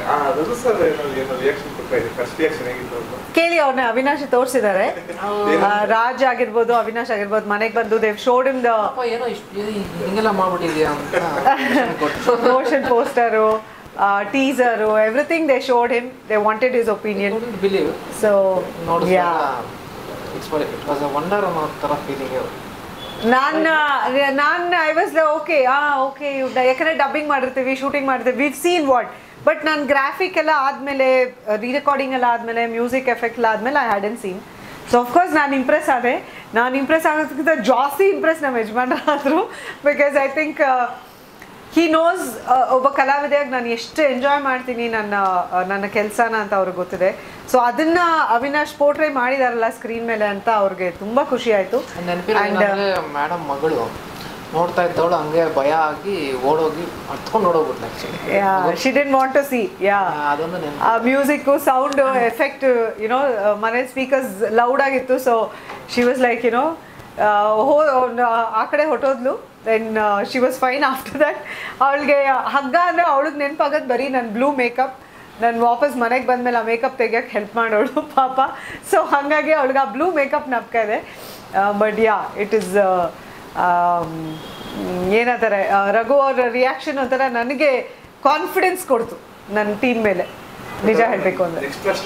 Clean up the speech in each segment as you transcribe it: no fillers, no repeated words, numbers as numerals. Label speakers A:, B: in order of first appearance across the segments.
A: ಕೇಳಿ ಅವ್ರನ್ನ ಅವಿನಾಶ್ ತೋರಿಸಿದ್ದಾರೆ. ರಾಜ್ ಆಗಿರ್ಬೋದು, ಅವಿನಾಶ್ ಆಗಿರ್ಬೋದು, ಮನೆಗೆ ಬಂದು they showed him the motion poster, teaser, everything they showed him. They wanted his opinion. So yeah, ನಾನು ಐ ವಾಸ್ ಓಕೆ ಯಾಕಂದರೆ ಡಬ್ಬಿಂಗ್ ಮಾಡಿರ್ತೀವಿ, ಶೂಟಿಂಗ್ ಮಾಡಿರ್ತೀವಿ, ವಿವ್ ಸೀನ್ ವಾಟ್. ಬಟ್ ನಾನು ಗ್ರಾಫಿಕ್ ಎಲ್ಲ ಆದಮೇಲೆ, ರೀರೆಕಾರ್ಡಿಂಗ್ ಎಲ್ಲ ಆದಮೇಲೆ, ಮ್ಯೂಸಿಕ್ ಎಫೆಕ್ಟ್ ಎಲ್ಲ ಆದಮೇಲೆ I hadn't seen. So of course ನಾನು ಇಂಪ್ರೆಸ್ ಆದೆ. ನಾನು ಇಂಪ್ರೆಸ್ ಆಗೋದಕ್ಕಿಂತ ಜಾಸ್ತಿ ಇಂಪ್ರೆಸ್ ನಮ್ಮ ಯಜಮಾನರಾದರು. Because I think he knows ಒಬ್ಬ ಕಲಾವಿದೆಯಾಗಿ ನಾನು ಎಷ್ಟು ಎಂಜಾಯ್ ಮಾಡ್ತೀನಿ ನನ್ನ ಕೆಲಸನ ಅಂತ ಅವ್ರಿಗೆ ಗೊತ್ತಿದೆ. ಸೊ ಅದನ್ನು ಅವಿನಾಶ್ ಪೋರ್ಟ್ರೇ ಮಾಡಿದಾರಲ್ಲ ಸ್ಕ್ರೀನ್ ಮೇಲೆ ಅಂತ ಅವ್ರಿಗೆ ತುಂಬ ಖುಷಿ ಆಯಿತು.
B: ಮೇಡಮ್ ಮಗಳು ನೋಡ್ತಾ ಇದ್ದವಳು ಹಂಗೆ ಭಯ ಆಗಿ ಓಡೋಗಿ ಹತ್ಕೊಂಡು ಓಡೋಗ್ಬಿಟ್ಲು. Actually
A: she didn't want to see. Yeah, ಆ ಮ್ಯೂಸಿಕ್ಕು, ಸೌಂಡು, ಎಫೆಕ್ಟ್, ಯುನೋ ಮನೆ ಸ್ಪೀಕರ್ಸ್ ಲೌಡ್ ಆಗಿತ್ತು. So she was like you know ಆ ಕಡೆ ಹೊಟ್ಟೋದ್ಲು. Then she was fine after that. ಅವಳಿಗೆ ಹಗ್ಗ ಅಂದರೆ ಅವಳಿಗೆ ನೆನಪಾಗೋದು ಬರೀ ನನ್ನ ಬ್ಲೂ ಮೇಕಪ್. ನಾನು ವಾಪಸ್ ಮನೆಗೆ ಬಂದಮೇಲೆ ಆ ಮೇಕಪ್ ತೆಗಿಯೋಕ್ಕೆ ಹೆಲ್ಪ್ ಮಾಡೋಳು ಪಾಪ. ಸೊ ಹಾಗಾಗಿ ಅವಳಿಗೆ ಆ ಬ್ಲೂ ಮೇಕಪ್ ನೆನಪ ಇದೆ. ಬಟ್ ಯಾ, ಇಟ್ ಈಸ್ ಏನಂತಾರೆ, ರಘು ಅವ್ರ ರಿಯಾಕ್ಷನ್ ಒಂಥರ ನನಗೆ ಕಾನ್ಫಿಡೆನ್ಸ್ ಕೊಡ್ತು ನನ್ನ ಟೀಮ್ ಮೇಲೆ, ನಿಜ ಹೇಳಬೇಕು ಅಂದರೆ.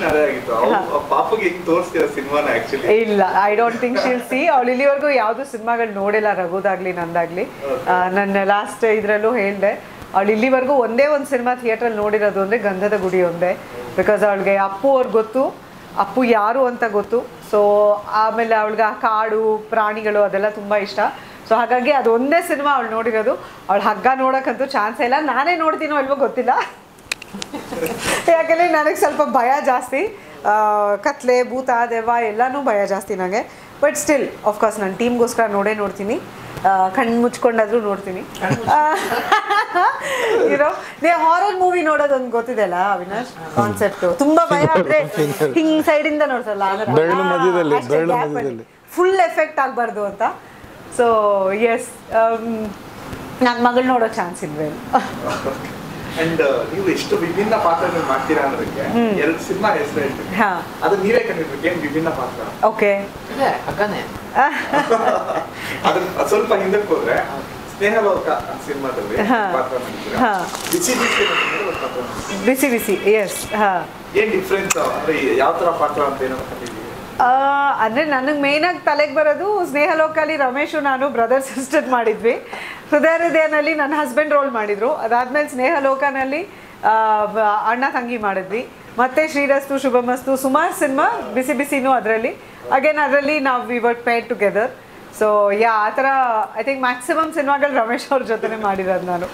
A: ಇಲ್ಲ, I don't think she'll see. ಅವಳು ಇಲ್ಲಿವರೆಗೂ ಯಾವುದು ಸಿನಿಮಾಗಳು ನೋಡಿಲ್ಲ, ರಘುದಾಗಲಿ ನಂದಾಗಲಿ. ನನ್ನ ಲಾಸ್ಟ್ ಇದರಲ್ಲೂ ಹೇಳಿದೆ, ಅವಳು ಇಲ್ಲಿವರೆಗೂ ಒಂದೇ ಒಂದು ಸಿನಿಮಾ ಥಿಯೇಟ್ರಲ್ಲಿ ನೋಡಿರೋದು ಅಂದರೆ ಗಂಧದ ಗುಡಿ ಒಂದೇ. ಬಿಕಾಸ್ ಅವಳಿಗೆ ಅಪ್ಪು ಅವ್ರಿಗೆ ಗೊತ್ತು, ಅಪ್ಪು ಯಾರು ಅಂತ ಗೊತ್ತು. ಸೊ ಆಮೇಲೆ ಅವಳಿಗೆ ಆ ಕಾಡು ಪ್ರಾಣಿಗಳು ಅದೆಲ್ಲ ತುಂಬ ಇಷ್ಟ. ಸೊ ಹಾಗಾಗಿ ಅದು ಒಂದೇ ಸಿನಿಮಾ ಅವಳು ನೋಡಿರೋದು. ಅವಳು ಹಗ್ಗ ನೋಡೋಕ್ಕಂತೂ ಚಾನ್ಸೇ ಇಲ್ಲ. ನಾನೇ ನೋಡ್ತೀನೋ ಅಲ್ವೋ ಗೊತ್ತಿಲ್ಲ, ಯಾಕೆಂದರೆ ನನಗೆ ಸ್ವಲ್ಪ ಭಯ ಜಾಸ್ತಿ. ಕತ್ಲೆ, ಭೂತ, ದೆವ್ವ ಎಲ್ಲನೂ ಭಯ ಜಾಸ್ತಿ ನನಗೆ. ಬಟ್ ಸ್ಟಿಲ್ ಆಫ್ಕೋರ್ಸ್ ನಾನು ಟೀಮ್ಗೋಸ್ಕರ ನೋಡ್ತೀನಿ. ಕಣ್ಣು ಮುಚ್ಕೊಂಡಾದ್ರೂ ನೋಡ್ತೀನಿ. ಯುನೋ, ನೀವು ಹಾರರ್ ಮೂವಿ ನೋಡೋದೊಂದು ಗೊತ್ತಿದೆಯಲ್ಲ ಅವಿನಾಶ್, ಕಾನ್ಸೆಪ್ಟು ತುಂಬ ಭಯ ಆದರೆ ಹಿಂಗೆ ಸೈಡಿಂದ ನೋಡ್ಸಲ್ಲ, ಫುಲ್ ಎಫೆಕ್ಟ್ ಆಗಬಾರ್ದು ಅಂತ. ಸೊ ಎಸ್, ನನ್ನ ಮಗಳು ನೋಡೋ ಚಾನ್ಸ್ ಇಲ್ವೇ.
C: ಅಂಡ್ ನೀವು ಎಷ್ಟು ವಿಭಿನ್ನ ಪಾತ್ರಗಳು ಮಾಡ್ತೀರಾ ಅನ್ನೋದಕ್ಕೆ ಎರಡು ಸಿನಿಮಾ ಹೆಸರು ಹೇಳ್ತೀನಿ, ಅದು ನೀವೇ ಕಂಡಿರ್ಬೇಕು. ಏನು ವಿಭಿನ್ನ ಪಾತ್ರ?
A: ಓಕೆ,
C: ಅದನ್ನ ಸ್ವಲ್ಪ ಹಿಂದಕ್ಕೆ ಹೋದ್ರೆ ಸ್ನೇಹಲೋಕ ಸಿನಿಮಾದಲ್ಲಿ ಪಾತ್ರ ಮಾಡಿದ್ದೀರಾ,
A: ಬಿಸಿ ಬಿಸಿ. ಎಸ್,
C: ಏನ್ ಡಿಫ್ರೆನ್ಸ್ ಅಂದ್ರೆ ಯಾವ ತರ ಪಾತ್ರ ಅಂತ ಏನೋ ಕಂಡಿದ್ದೀವಿ?
A: ಅಂದರೆ ನನಗೆ ಮೇಯ್ನಾಗಿ ತಲೆಗೆ ಬರೋದು ಸ್ನೇಹಲೋಕಲ್ಲಿ ರಮೇಶು ನಾನು ಬ್ರದರ್ ಸಿಸ್ಟರ್ ಮಾಡಿದ್ವಿ. ಹೃದಯನಲ್ಲಿ ನನ್ನ ಹಸ್ಬೆಂಡ್ ರೋಲ್ ಮಾಡಿದರು. ಅದಾದಮೇಲೆ ಸ್ನೇಹಲೋಕನಲ್ಲಿ ಅಣ್ಣ ತಂಗಿ ಮಾಡಿದ್ವಿ. ಮತ್ತು ಶ್ರೀರಸ್ತು ಶುಭಮಸ್ತು ಸುಮಾರು ಸಿನಿಮಾ ಬಿಸಿ ಬಿಸಿನೂ ಅದರಲ್ಲಿ. ಅಗೇನ್ ಅದರಲ್ಲಿ ನಾವು we were pair together. So yeah, ಆ ಥರ ಐ ಥಿಂಕ್ ಮ್ಯಾಕ್ಸಿಮಮ್ ಸಿನಿಮಾಗಳು ರಮೇಶ್ ಅವ್ರ ಜೊತೆನೇ ಮಾಡಿರೋದು ನಾನು.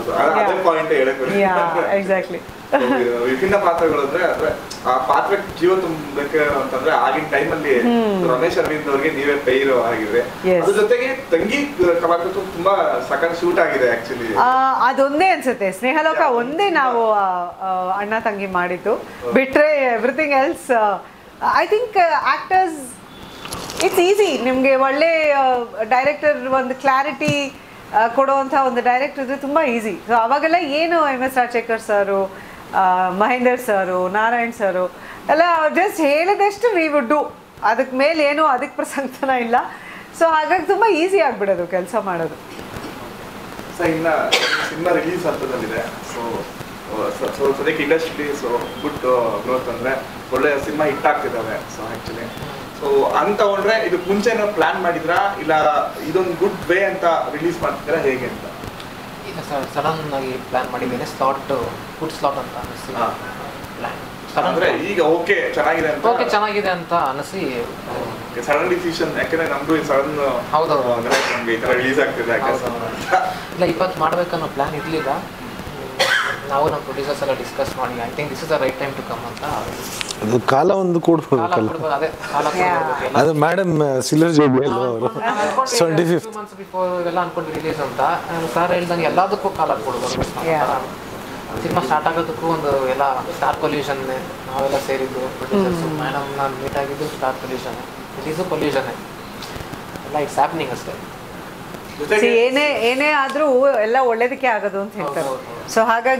A: ಎಕ್ಸಾಕ್ಟ್ಲಿ.
C: ವಿಭಿನ್ನ ಪಾತ್ರಗಳು ಅಂದ್ರೆ ಆ ಪಾತ್ರಕ್ಕೆ ಜೀವ ತುಂಬಬೇಕು ಅಂತಂದ್ರೆ ಆಗಿನ ಟೈಮಲ್ಲಿ ರಮೇಶ್ ಅರವಿಂದ್ ಅವ್ರಿಗೆ ನೀವೇ ಪೈರು ಆಗಿದೆ. ಅದ್ರ ಜೊತೆಗೆ ತಂಗಿ ಪಾತ್ರ ತುಂಬಾ ಸಖತ್ ಶೂಟ್ ಆಗಿದೆ ಆಕ್ಚುಲಿ.
A: ಅದೊಂದೇ ಅನ್ಸುತ್ತೆ, ಸ್ನೇಹಲೋಕ ಒಂದೇ ನಾವು ಅಣ್ಣ ತಂಗಿ ಮಾಡಿದ್ದು. ಬಿಟ್ರೆ everything else I think actors it's easy. ನಿಮಗೆ ಒಳ್ಳೆ ಡೈರೆಕ್ಟರ್ ಒಂದು ಕ್ಲಾರಿಟಿ ಕೊಡುವಂಥ ಒಂದು ಡೈರೆಕ್ಟರ್ ಇದ್ರೆ ತುಂಬ ಈಸಿ. ಸೊ ಅವಾಗೆಲ್ಲ ಏನು MS ರಾಜಶೇಖರ್ ಸರು, ಮಹೇಂದರ್ ಸರು, ನಾರಾಯಣ್ ಸರು ಎಲ್ಲ ಜಸ್ಟ್ ಹೇಳಿದಷ್ಟು ವಿ ವುಡ್ ಡು. ಅದಕ್ಕೆ ಮೇಲೆ ಏನು ಅದಕ್ಕೆ ಪ್ರಸಂಗತನ ಇಲ್ಲ. ಸೊ ಹಾಗಾಗಿ ತುಂಬ ಈಸಿ ಆಗಿಬಿಡೋದು ಕೆಲಸ ಮಾಡೋದು.
C: ಸೊ ಇನ್ನು ಸಿನಿಮಾ ರಿಲೀಸ್ ಹಂತದಲ್ಲಿದೆ. ಸೊ ಸದ್ಯಕ್ಕೆ ಇಂಡಸ್ಟ್ರಿ ಸೊ ಗುಡ್ ಗ್ರೋತ್ ಅಂದರೆ ಒಳ್ಳೆ ಸಿನಿಮಾ ಹಿಟ್ ಆಗ್ತಿದ್ದಾವೆ. ಸೊ ಆ್ಯಕ್ಚುಲಿ ಸೊ ಅಂತ ತಗೊಂಡ್ರೆ ಇದಕ್ಕೆ ಮುಂಚೆ ಏನೋ ಪ್ಲಾನ್ ಮಾಡಿದ್ರಾ, ಇಲ್ಲ ಇದೊಂದು ಗುಡ್ ವೇ ಅಂತ ರಿಲೀಸ್ ಮಾಡ್ತಿದ್ದೀರಾ, ಹೇಗೆ ಅಂತ?
B: ಇಲ್ಲ ಸರ್, ಸಡನ್ ಆಗಿ ಪ್ಲಾನ್ ಮಾಡಿದ್ದೀನಿ. ಸ್ಲಾಟ್ ಗುಡ್ ಸ್ಲಾಟ್ ಅಂತ ಅನಿಸಿ ಪ್ಲಾನ್
C: ಅಂದ್ರೆ ಈಗ ಓಕೆ ಚೆನ್ನಾಗಿದೆ
B: ಅಂತ ಅನಿಸಿ
C: ಸಡನ್ ಡಿಸಿಷನ್. ಯಾಕಂದ್ರೆ ನಮ್ದು ಸಡನ್
B: ಹೌದೌದು
C: ನಮ್ಗೆ ಈ ಥರ ರಿಲೀಸ್ ಆಗ್ತಿದೆ.
B: ಇಲ್ಲ 20 ಮಾಡಬೇಕನ್ನೋ ಪ್ಲಾನ್ ಇರಲಿಲ್ಲ. ನಾವು ನಮ್ಮ ಪ್ರೊಡ್ಯೂಸರ್ಸ್ ಎಲ್ಲ ಡಿಸ್ಕಸ್ ಮಾಡಿ I think this is the right time to come ಅಂತ.
D: ಅದು ಕಾಲ ಒಂದು ಕೂಡ್ಬೇಕಲ್ಲ, ಅದು ಮೇಡಮ್ ಸಿಲ್ವರ್ ಜೂಬ್ಲಿ ಅಲ್ವಾ ಅವರು 25
B: ಮಂತ್ಸ್ ಬಿಫೋರ್ ಎಲ್ಲ ಅನ್ಕೊಂಡು ರಿಲೀಸ್ ಅಂತ. ಸರ್ ಹೇಳ್ದಂಗೆ ಎಲ್ಲದಕ್ಕೂ ಕಾಲ ಕೊಡ್ಬೋದು. ಸಿನಿಮಾ ಸ್ಟಾರ್ಟ್ ಆಗೋದಕ್ಕೂ ಒಂದು ಎಲ್ಲ ಸ್ಟಾರ್ ಪೊಲ್ಯೂಷನ್ ನಾವೆಲ್ಲ ಸೇರಿದ್ದು ಪ್ರೊಡ್ಯೂಸರ್ಸ್, ಮೇಡಮ್ ನಾನು ಮೀಟ್ ಆಗಿದ್ದು ಸ್ಟಾರ್ ಪೊಲ್ಯೂಷನ್, ರಿಲೀಸು ಪೊಲ್ಯೂಷನ್ನೇ ಎಲ್ಲ ಇಟ್ಸ್ ಹ್ಯಾಪ್ನಿಂಗ್ ಅಷ್ಟೇ.
A: ಏನೇ ಆದರೂ ಎಲ್ಲ ಒಳ್ಳೇದಕ್ಕೆ ಆಗೋದು ಅಂತ ಹೇಳ್ತಾರೆ. ಸೊ ಹಾಗಾಗಿ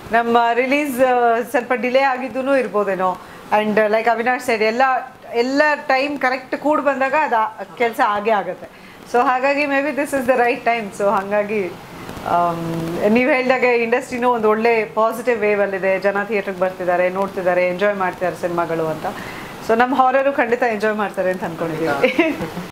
A: ನಮ್ಮ ರಿಲೀಸ್ ಸ್ವಲ್ಪ ಡಿಲೇ ಆಗಿದ್ದೂ ಇರ್ಬೋದೇನೋ. ಆ್ಯಂಡ್ ಲೈಕ್ ಅವಿನಾಶ್ ಸೈಡ್ ಎಲ್ಲ ಟೈಮ್ ಕರೆಕ್ಟ್ ಕೂಡ್ ಬಂದಾಗ ಅದು ಕೆಲಸ ಆಗೇ ಆಗುತ್ತೆ. ಸೊ ಹಾಗಾಗಿ maybe this is the right time. So ಹಾಗಾಗಿ ನೀವು ಹೇಳಿದಾಗೆ ಇಂಡಸ್ಟ್ರಿನೂ ಒಂದು ಒಳ್ಳೆ ಪಾಸಿಟಿವ್ ವೇವಲ್ಲಿದೆ. ಜನ ಥಿಯೇಟ್ರಿಗೆ ಬರ್ತಿದ್ದಾರೆ, ನೋಡ್ತಿದ್ದಾರೆ, ಎಂಜಾಯ್ ಮಾಡ್ತಿದ್ದಾರೆ ಸಿನಿಮಾಗಳು ಅಂತ. ಸೊ ನಮ್ಮ ಹಾರರು ಖಂಡಿತ ಎಂಜಾಯ್ ಮಾಡ್ತಾರೆ ಅಂತ ಅಂದ್ಕೊಂಡಿದ್ದೀವಿ.